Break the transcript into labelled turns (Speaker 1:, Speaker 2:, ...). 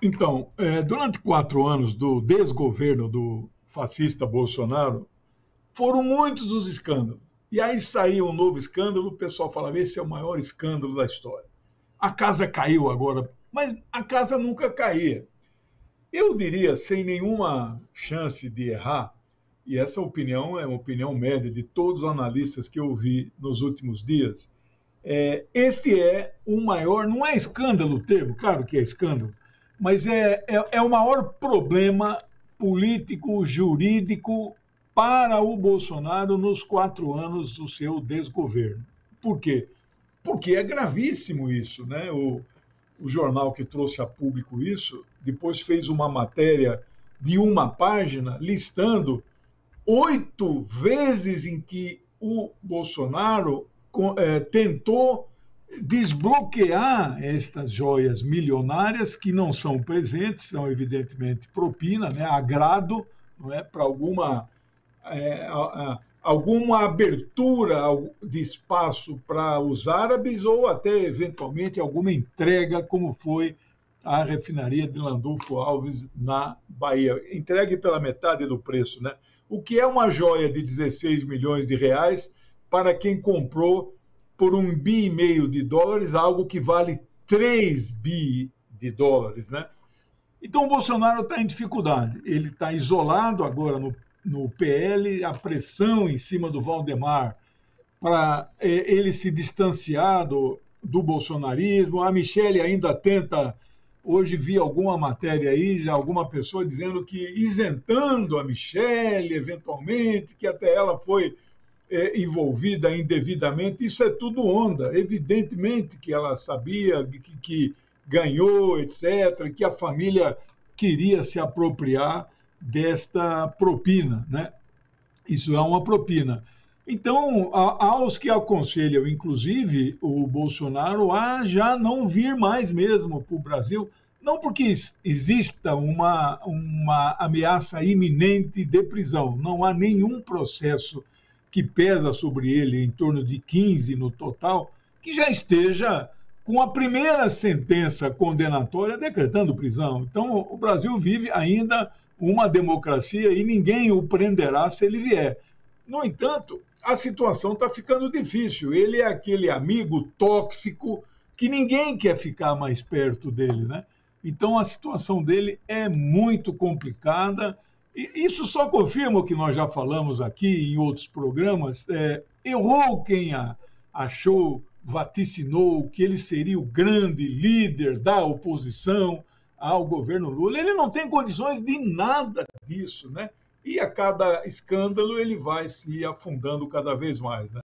Speaker 1: Então, durante 4 anos do desgoverno do fascista Bolsonaro, foram muitos os escândalos. E aí saiu um novo escândalo, o pessoal falava, esse é o maior escândalo da história. A casa caiu agora, mas a casa nunca caía. Eu diria, sem nenhuma chance de errar, e essa opinião é uma opinião média de todos os analistas que eu vi nos últimos dias, este é o maior, não é escândalo o termo, claro que é escândalo, mas é o maior problema político, jurídico para o Bolsonaro nos 4 anos do seu desgoverno. Por quê? Porque é gravíssimo isso, né? O jornal que trouxe a público isso, depois fez uma matéria de uma página listando 8 vezes em que o Bolsonaro tentou desbloquear estas joias milionárias que não são presentes, são evidentemente propina, né, agrado, não é, para alguma abertura de espaço para os árabes ou até eventualmente alguma entrega, como foi a refinaria de Landulfo Alves na Bahia, entregue pela metade do preço, né? O que é uma joia de 16 milhões de reais para quem comprou por US$ 1,5 bi, algo que vale 3 bi de dólares, né? Então o Bolsonaro está em dificuldade, ele está isolado agora no PL, a pressão em cima do Valdemar para ele se distanciar do bolsonarismo, a Michelle ainda tenta. Hoje vi alguma matéria aí, já alguma pessoa dizendo que isentando a Michelle, eventualmente, que até ela foi envolvida indevidamente, isso é tudo onda. Evidentemente que ela sabia que ganhou, etc., que a família queria se apropriar desta propina, né? Isso é uma propina. Então, aos que aconselham, inclusive, o Bolsonaro a já não vir mais mesmo para o Brasil, não porque exista uma ameaça iminente de prisão, não há nenhum processo que pesa sobre ele, em torno de 15 no total, que já esteja com a primeira sentença condenatória decretando prisão. Então, o Brasil vive ainda uma democracia e ninguém o prenderá se ele vier. No entanto, a situação está ficando difícil. Ele é aquele amigo tóxico que ninguém quer ficar mais perto dele, né? Então, a situação dele é muito complicada. E isso só confirma o que nós já falamos aqui em outros programas. Errou quem achou, vaticinou que ele seria o grande líder da oposição ao governo Lula. Ele não tem condições de nada disso, né? E a cada escândalo ele vai se afundando cada vez mais, né?